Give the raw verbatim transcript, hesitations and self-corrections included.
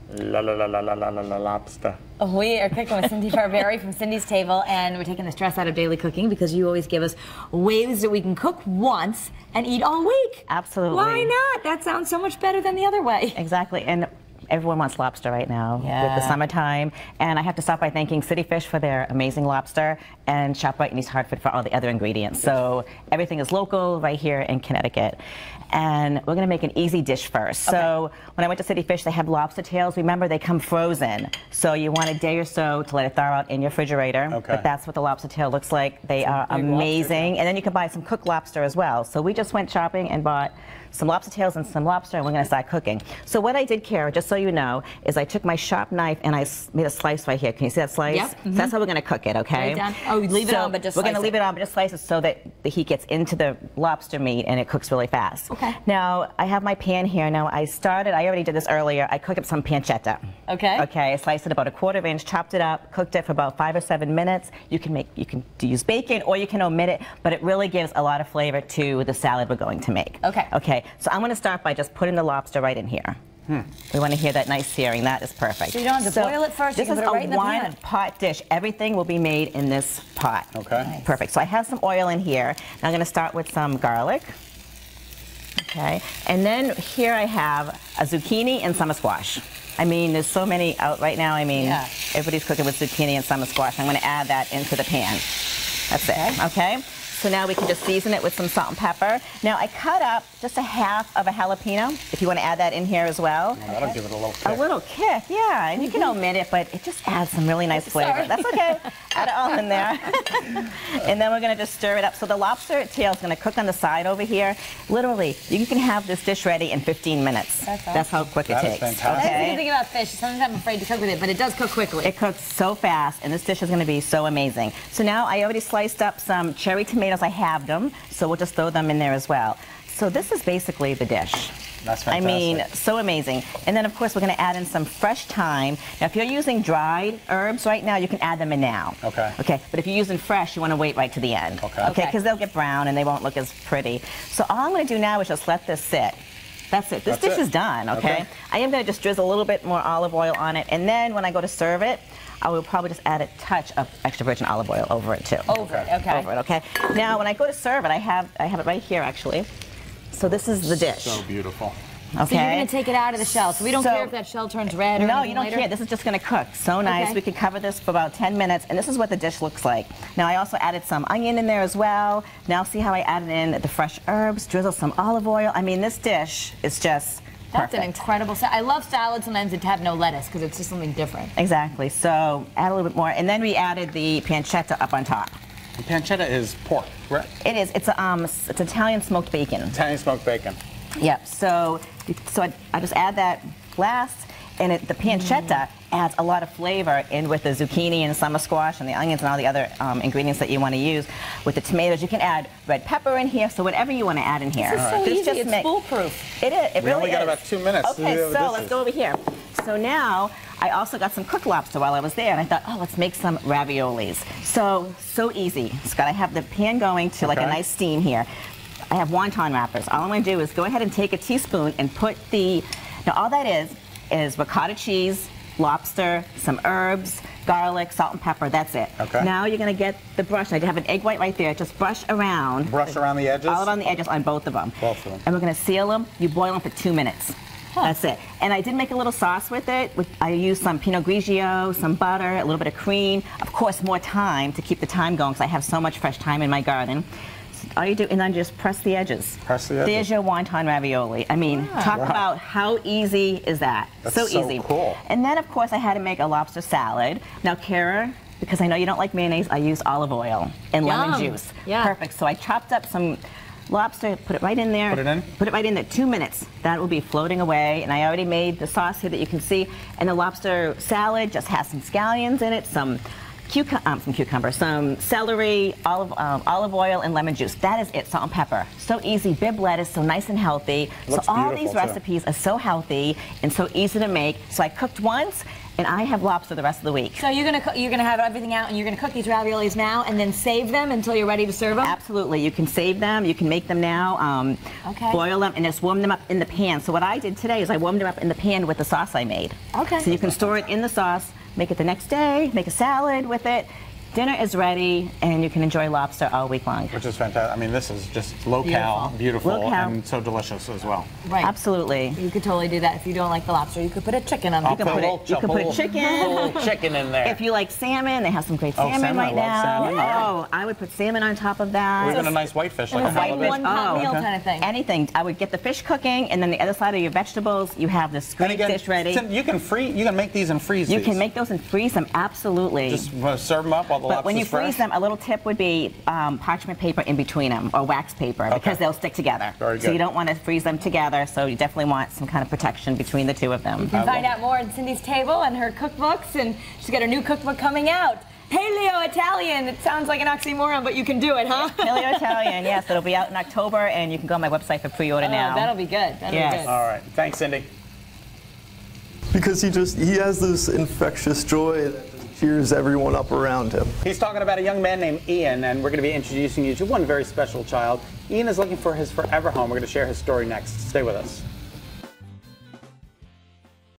La la la la la la la la lobster. We are cooking with Cindy Barberi from Cindy's Table, and we're taking the stress out of daily cooking because you always give us ways that we can cook once and eat all week. Absolutely. Why not? That sounds so much better than the other way. Exactly. And everyone wants lobster right now yeah. with the summertime. And I have to start by thanking City Fish for their amazing lobster and ShopRite in East Hartford for all the other ingredients. So everything is local right here in Connecticut. And we're going to make an easy dish first. Okay. So when I went to City Fish, they have lobster tails. Remember, they come frozen. So you want a day or so to let it thaw out in your refrigerator. Okay. But that's what the lobster tail looks like. They it's are amazing. Lobster, and then you can buy some cooked lobster as well. So we just went shopping and bought some lobster tails and some lobster, and we're going to start cooking. So what I did, Kara, just so you know, is I took my sharp knife and I made a slice right here. Can you see that slice? Yep. Mm-hmm. So that's how we're going to cook it, okay? Right down. Oh, leave it so on, but just we're going to it. leave it on, but just slice it so that the heat gets into the lobster meat and it cooks really fast. Okay. Now, I have my pan here. Now, I started, I already did this earlier, I cooked up some pancetta. Okay. Okay, I sliced it about a quarter of an inch, chopped it up, cooked it for about five or seven minutes. You can make, you can use bacon or you can omit it, but it really gives a lot of flavor to the salad we're going to make. Okay. Okay, so I'm going to start by just putting the lobster right in here. Hmm. We want to hear that nice searing. That is perfect. So you don't have to so boil it first. This you can is put it right a in the one pan. pot dish. Everything will be made in this pot. Okay. Nice. Perfect. So I have some oil in here. Now I'm going to start with some garlic. Okay. And then here I have a zucchini and summer squash. I mean, there's so many out right now. I mean, yeah. everybody's cooking with zucchini and summer squash. I'm going to add that into the pan. That's okay. it. Okay. So now we can just season it with some salt and pepper. Now I cut up just a half of a jalapeno, if you want to add that in here as well. Oh, that'll give it a little kick. A little kick, yeah. And you can omit it, but it just adds some really nice flavor. Sorry. That's okay. Add it all in there. And then we're going to just stir it up. So the lobster tail is going to cook on the side over here. Literally, you can have this dish ready in fifteen minutes. That's awesome. That's how quick that it is takes. Fantastic. That's the good thing about fish. Sometimes I'm afraid to cook with it, but it does cook quickly. It cooks so fast, and this dish is going to be so amazing. So now I already sliced up some cherry tomatoes. I have them, so we'll just throw them in there as well. So this is basically the dish. That's fantastic. I mean, so amazing. And then, of course, we're going to add in some fresh thyme. Now, if you're using dried herbs right now, you can add them in now. Okay. Okay. But if you're using fresh, you want to wait right to the end. Okay. Okay, because they'll get brown and they won't look as pretty. So all I'm going to do now is just let this sit. That's it. This That's dish it. is done, okay? Okay. I am going to just drizzle a little bit more olive oil on it, and then when I go to serve it, I will probably just add a touch of extra virgin olive oil over it too. Over it, okay. Over it, okay. Now, when I go to serve it, I have I have it right here actually. So this is the dish. So beautiful. Okay. So you're going to take it out of the shell. So we don't So- care if that shell turns red or No, anything you don't later? care. This is just going to cook. So nice. Okay. We could cover this for about ten minutes, and this is what the dish looks like. Now, I also added some onion in there as well. Now, see how I added in the fresh herbs, drizzle some olive oil. I mean, this dish is just That's perfect. an incredible salad. I love salads sometimes that have no lettuce because it's just something different. Exactly. So add a little bit more, and then we added the pancetta up on top. The pancetta is pork, right? It is. It's a, um, it's Italian smoked bacon. Italian smoked bacon. Yep. So, so I, I just add that last, and it, the pancetta mm. adds a lot of flavor in with the zucchini and summer squash and the onions and all the other um, ingredients that you want to use. With the tomatoes, you can add red pepper in here. So whatever you want to add in here. This is so This easy. just It's make- foolproof. It is. It We really only is. got about two minutes. Okay, to do so this let's is- go over here. So now I also got some cooked lobster while I was there, and I thought, oh, let's make some raviolis. So so easy. Scott, I have the pan going to like a Okay. nice steam here. I have wonton wrappers. All I'm going to do is go ahead and take a teaspoon and put the, now all that is, is ricotta cheese, lobster, some herbs, garlic, salt and pepper, that's it. Okay. Now you're going to get the brush. I have an egg white right there. Just brush around. Brush around the edges? All around the edges on both of them. Both of them. And we're going to seal them. You boil them for two minutes. Huh. That's it. And I did make a little sauce with it. With, I used some Pinot Grigio, some butter, a little bit of cream. Of course, more thyme to keep the thyme going because I have so much fresh thyme in my garden. So all you do, and then just press the edges. Press the edges. There's your wonton ravioli. I mean, Ah. talk Wow. about how easy is that? That's so so easy. cool. And then, of course, I had to make a lobster salad. Now, Kara, because I know you don't like mayonnaise, I used olive oil and Yum. lemon juice. Yeah. Perfect. So I chopped up some lobster, put it right in there. Put it in? Put it right in there, two minutes. That will be floating away. And I already made the sauce here that you can see. And the lobster salad just has some scallions in it, some cucum um, some cucumber, some celery, olive, um, olive oil, and lemon juice. That is it, salt and pepper. So easy, bib lettuce, so nice and healthy. Looks so all beautiful, these too. recipes are so healthy and so easy to make. So I cooked once, And I have lobster the rest of the week. So you're gonna co- you're gonna have everything out, and you're gonna cook these raviolis now, and then save them until you're ready to serve them. Absolutely, you can save them. You can make them now. Um, Okay. Boil them and just warm them up in the pan. So what I did today is I warmed them up in the pan with the sauce I made. Okay. So you can store it in the sauce, make it the next day, make a salad with it. Dinner is ready, and you can enjoy lobster all week long. Which is fantastic. I mean, this is just low-cal, beautiful, Low-cal. and so delicious as well. Right. Absolutely. You could totally do that if you don't like the lobster. You could put a chicken on I'll there. can put put a it- little, you can put put a a little- chicken. put a little chicken in there. If you like salmon, they have some great Oh, salmon, salmon, I right love now. salmon, yeah. Oh, I would put salmon on top of Or that. even a nice whitefish like And a it's like halibut. one pot Oh, meal okay. kind of thing. Anything. I would get the fish cooking, and then the other side of your vegetables, you have this And great again, dish ready. Tim, you can free. You can make these and freeze You these. can make those and freeze them, absolutely. Just uh, serve them up while the But when you lobster's freeze fresh. them, a little tip would be um, parchment paper in between them, or wax paper, because they'll stick together. Very So good. you don't want to freeze them together, so you definitely want some kind of protection between the two of them. You can find out more on Cindy's table and her cookbooks, and she's got her new cookbook coming out. Paleo Italian. It sounds like an oxymoron, but you can do it, huh? Paleo Italian, yes, it'll be out in October, and you can go on my website for pre-order Oh, now. that'll be good. That'll Yes. be good. All right. Thanks, Cindy. Because he just, he has this infectious joy that just cheers everyone up around him. He's talking about a young man named Ian, and we're going to be introducing you to one very special child. Ian is looking for his forever home. We're going to share his story next. Stay with us.